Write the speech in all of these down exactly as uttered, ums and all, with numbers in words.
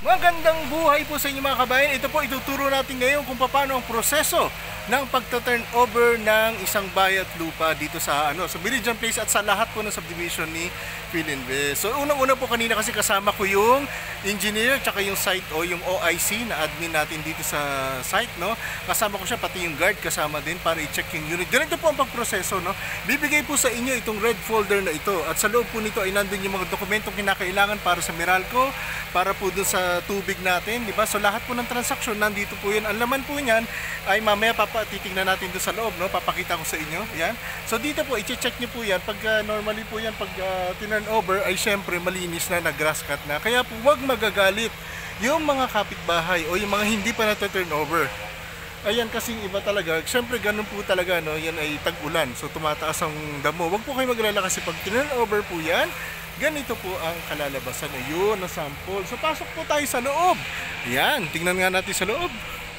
Magandang buhay po sa inyo mga kabayan. Ito po ituturo natin ngayon kung paano ang proseso ng pagta-turn over ng isang bahay at lupa dito sa ano sa Meridian Place at sa lahat po ng subdivision ni Philinvest. So unang-una po kanina kasi kasama ko yung engineer tsaka yung site o yung O I C na admin natin dito sa site, no. Kasama ko siya, pati yung guard kasama din para i-check yung unit. Ganito po ang pagproseso, no. Bibigay po sa inyo itong red folder na ito at sa loob po nito ay nandun yung mga dokumentong kinakailangan para sa Meralco, para po dun sa tubig natin, di ba? So lahat po ng transaksyon nandito po yun. Ang laman po niyan ay mamaya papa titingnan natin doon sa loob, no? Papakita ko sa inyo. Yan. So dito po i-check niyo po yan pag uh, normally po yan pag uh, tinurn over ay syempre malinis na, nag-grass cut na. Kaya po wag magagalit yung mga kapitbahay o yung mga hindi pa na-turn over. Ayan kasing iba talaga. Syempre ganun po talaga, no? Yan ay tag-ulan. So tumataas ang damo. Wag po kayo maglala kasi pag tinurn over po yan, ganito po ang kalalabasan. Ayun, na sample. So pasok po tayo sa loob. Ayan, tingnan nga natin sa loob.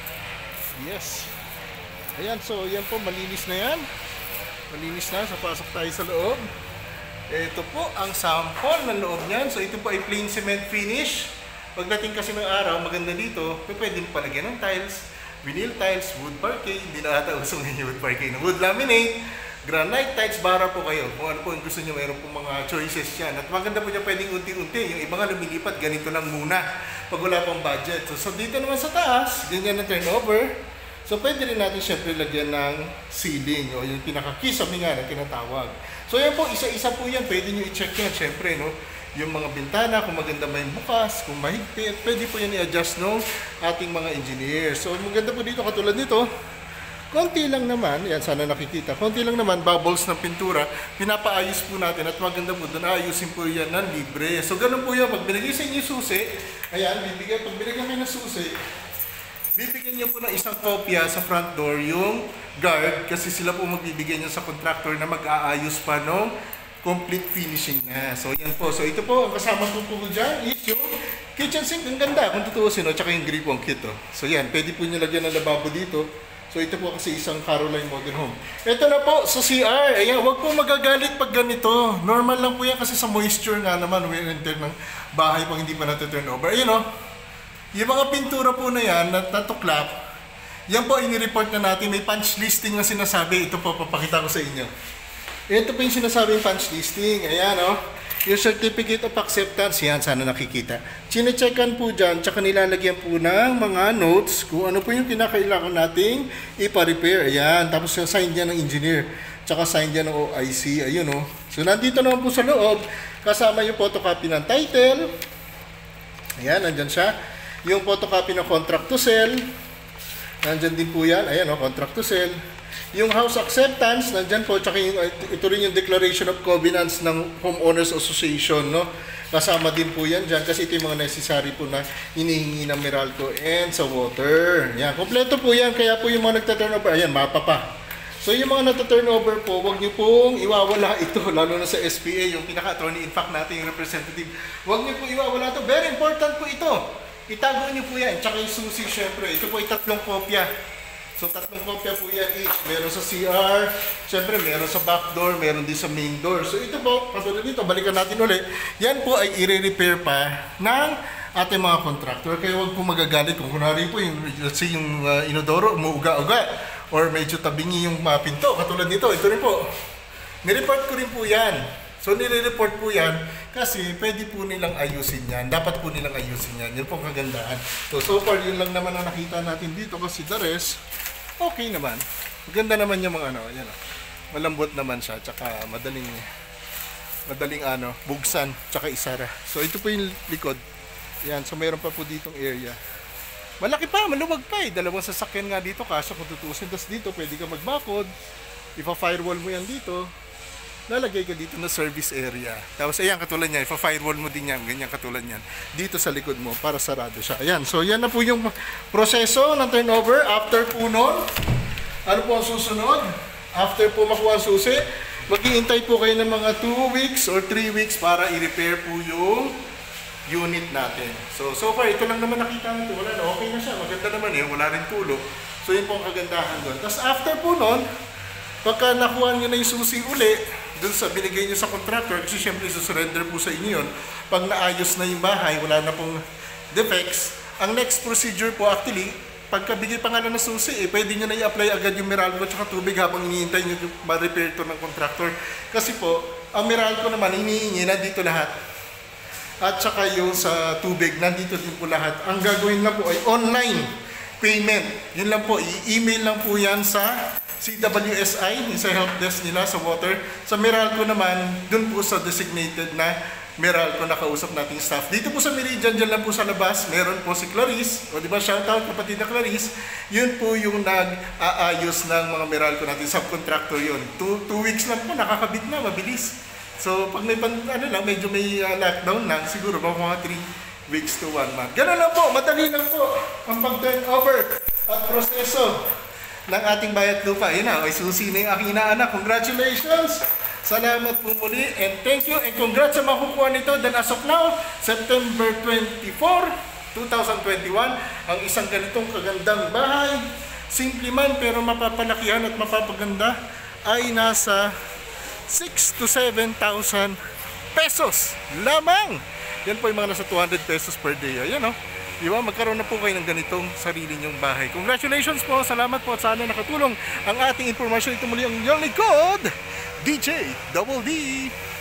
Yes. Ayan, so yan po, malinis na yan. Malinis na, so pasok tayo sa loob. Ito po ang sample ng loob niyan. So ito po ay plain cement finish. Pagdating kasi ng araw, maganda dito, pwede mo palagyan ng tiles, vinyl tiles, wood parquet. Hindi na ata usong yung wood parquet na wood laminate, granite tiles, bara po kayo. Kung ano po yung gusto nyo, mayroon po mga choices yan. At maganda po niya pwedeng unti-unti. Yung iba nga lumilipat, ganito lang muna pag wala pang budget. So, so dito naman sa taas, ganyan na turnover. So pwede rin natin syempre lagyan ng ceiling o yung pinaka-kisame nga na tinatawag. So yan po, isa-isa po yan. Pwede nyo i-check yan syempre, no? Yung mga bintana, kung maganda ba yung bukas, kung mahigpit, pwede po yan i-adjust ng ating mga engineers. So maganda po dito, katulad nito, konti lang naman, yan sana nakikita, konti lang naman, bubbles ng pintura, pinapaayos po natin at maganda po doon, ayusin po yan ng libre. So ganun po yan, pag binigay sa inyo susi, ayan, bibigyan, pag binigyan kayo ng susi, bibigyan niyo po ng isang kopya sa front door yung guard kasi sila po magbibigay niyo sa contractor na mag-aayos pa ng complete finishing na. So yan po, so ito po, ang kasama po po dyan is yung kitchen sink, ang ganda kung tutuusin, no? Tsaka yung gripo ang kit, oh. So yan, pwede po niyo lagyan ng lababo dito. So ito po kasi isang Caroline Modern Home. Ito na po sa C R. Ayan, wag po magagalit pag ganito. Normal lang po yan kasi sa moisture nga naman, wear and tear ng bahay pag hindi pa natin-turn over. Ayun, o. Yung mga pintura po na yan, natuklap, yan po ini-report na natin. May punch listing na sinasabi. Ito po, papakita ko sa inyo. Ito po yung sinasabing punch listing. Ayan, o. Yung certificate of acceptance, yan, sana nakikita. Chine-checkan po dyan, tsaka nilalagyan po ng mga notes kung ano po yung kinakailangan nating ipa-repair. Ayan, tapos sign dyan ng engineer, tsaka sign dyan ng O I C. Ayun, o. So, nandito naman po sa loob, kasama yung photocopy ng title. Ayan, nandyan siya. Yung photocopy ng contract to sell. Nandyan din po yan. Ayan, o, contract to sell. Yung house acceptance, nandyan po, tsaka yung, ito rin yung declaration of covenants ng Homeowners Association, no? Kasama din po yan dyan, kasi ito yung mga necessary po na hinihingi ng Meralco and sa water. Yan, kompleto po yan, kaya po yung mga nagta-turnover, ayan, mapa pa. So yung mga nagta-turnover po, huwag nyo pong iwawala ito, lalo na sa S P A, yung pinaka-attorney, in fact natin yung representative. Huwag nyo po iwawala ito, very important po ito. Itago nyo po yan, tsaka yung susi, syempre, ito po ay tatlong kopya. So tatlong kopya po yan each. Meron sa C R, syempre meron sa back door, meron din sa main door. So ito po, katulad dito, balikan natin ulit. Yan po ay i-repair pa ng ating mga contractor. Kaya huwag po magagalit kung kunwari po yung, let's say, yung uh, inodoro, umuuga-uga, or medyo tabingi yung uh, pinto. Katulad nito, ito rin po. Nireport ko rin po yan. So nire-report po yan kasi pwede po nilang ayusin yan. Dapat po nilang ayusin yan. Yun po ang kagandahan. So, so far yun lang naman ang nakita natin dito kasi the rest, okay naman. Maganda naman yung mga ano, yan, malambot naman siya, tsaka madaling madaling ano, bugsan, tsaka isara. So ito po yung likod. Yan, so mayroon pa po ditong area. Malaki pa, maluwag pa eh. Dalawang sasakyan nga dito, kaso kung tutuusin. Tapos dito, pwede ka magbakod. Ipa-firewall mo yan dito. Lalagay ka dito na service area. Tapos ayan, katulad niya, ipa-firewall mo din yan, ganyan katulad niyan. Dito sa likod mo, para sarado siya. Ayan, so yan na po yung proseso ng turnover. After po nun, ano po ang susunod? After po makuha ang susi, mag-iintay po kayo ng mga two weeks or three weeks para i-repair po yung unit natin. So, so far, ito lang naman nakita natin. Wala na, okay na siya. Maganda naman eh, wala rin tulo. So yun po ang kagandahan doon. Tapos after po nun, pagka nakuha nyo na yung susi uli, dun sa binigay nyo sa contractor, kasi syempre susurrender po sa inyo yun. Pag naayos na yung bahay, wala na pong defects, ang next procedure po actually, pagkabigay pa nga lang ng susi, eh, pwede nyo na i-apply agad yung Meralco at saka tubig habang iniintay nyo yung ma-repair to ng contractor. Kasi po, ang Meralco naman, hinihingi, nandito lahat. At saka yung sa tubig, nandito din po lahat. Ang gagawin lang po ay online payment. Yun lang po, i-email lang po yan sa C W S I, yung sa help desk nila sa water. Sa Meralco naman, dun po sa designated na Meralco na kausap nating staff. Dito po sa Meridian, dyan lang po sa labas, meron po si Clarice. O di ba, shoutout kapatid na Clarice. Yun po yung nag-aayos ng mga Meralco natin, subcontractor yun. Two, two weeks lang po, nakakabit na, mabilis. So, pag may, pan, ano lang, medyo may uh, lockdown lang, siguro mga three weeks to one month. Ganun lang po, madali lang po ang pag-turn over at proseso ng ating bayat lupa. Yun na, may susi na yung aking inaanak. Congratulations! Salamat po muli and thank you and congrats sa makukuha nito. Then as of now, September twenty-fourth, twenty twenty-one, ang isang ganitong kagandang bahay, simple man pero mapapalakihan at mapapaganda, ay nasa six to seven thousand pesos lamang. Yan po yung mga nasa two hundred pesos per day. Ayan o. Di ba? Magkaroon na po kayo ng ganitong sarili nyong bahay. Congratulations po. Salamat po at sana nakatulong ang ating informasyon. Ito muli ang inyong likod, D J Double D.